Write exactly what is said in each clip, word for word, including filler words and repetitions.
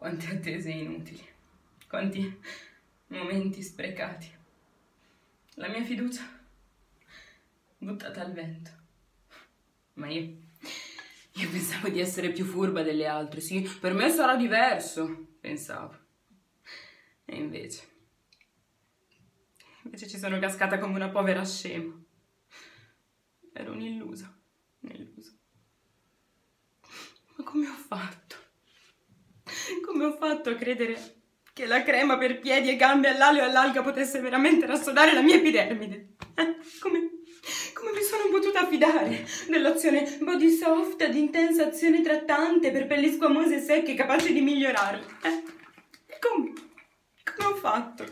Quante attese inutili, quanti momenti sprecati. La mia fiducia buttata al vento. Ma io, io pensavo di essere più furba delle altre, sì, per me sarà diverso, pensavo. E invece, invece ci sono cascata come una povera scema. Ero un'illusa, un'illusa. Ma come ho fatto? Come ho fatto a credere che la crema per piedi e gambe all'alio e all'alga potesse veramente rassodare la mia epidermide? Eh? Come, come mi sono potuta fidare dell'azione Body Soft ad intensa azione trattante per pelli squamose e secche capace di migliorarle? Eh? Come? Come ho fatto?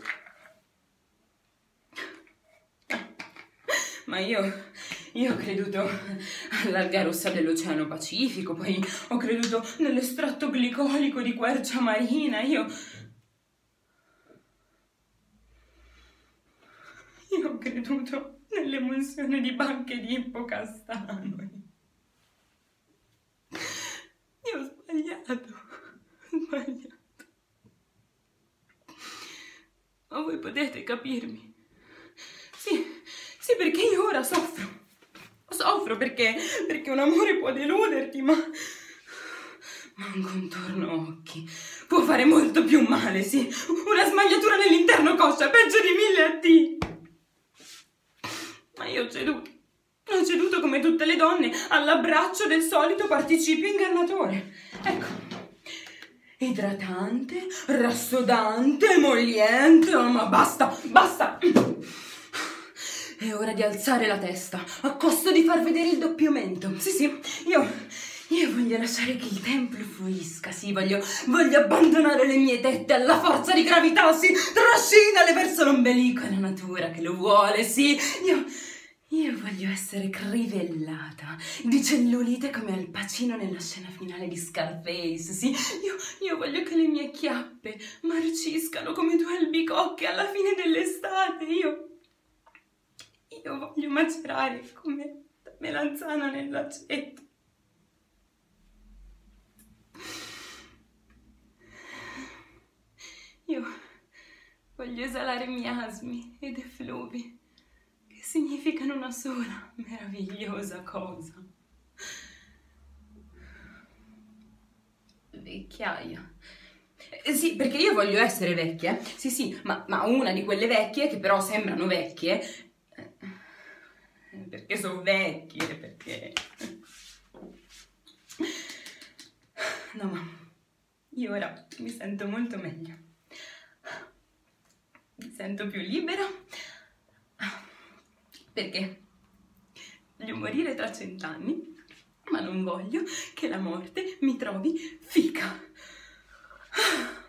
Ma io, io ho creduto all'alga rossa dell'Oceano Pacifico, poi ho creduto nell'estratto glicolico di quercia marina, io... Io ho creduto nell'emulsione di bacche di ippocastano. Io ho sbagliato, ho sbagliato. Ma voi potete capirmi? Sì. Sì, perché io ora soffro. Soffro perché, perché un amore può deluderti, ma... Ma un contorno occhi può fare molto più male, sì. Una smagliatura nell'interno coscia, peggio di mille a T. Ma io ho ceduto. Ho ceduto come tutte le donne all'abbraccio del solito participio ingannatore. Ecco. Idratante, rassodante, emolliente, oh, ma basta, basta! È ora di alzare la testa, a costo di far vedere il doppiamento. Sì, sì, io, io voglio lasciare che il tempo fluisca, sì, voglio, voglio abbandonare le mie tette alla forza di gravità, sì, trascinale verso l'ombelico, è la natura che lo vuole, sì, io... Io voglio essere crivellata di cellulite come Al Pacino nella scena finale di Scarface, sì? Io, io voglio che le mie chiappe marciscano come due albicocche alla fine dell'estate, io... Io voglio macerare come la melanzana nell'aceto. Io voglio esalare miasmi ed effluvi, che significano una sola meravigliosa cosa. Vecchiaia. Eh, sì, perché io voglio essere vecchia, sì sì, ma, ma una di quelle vecchie che però sembrano vecchie, perché sono vecchie, perché... No, ma io ora mi sento molto meglio. Mi sento più libera, perché voglio morire tra cent'anni, ma non voglio che la morte mi trovi fica.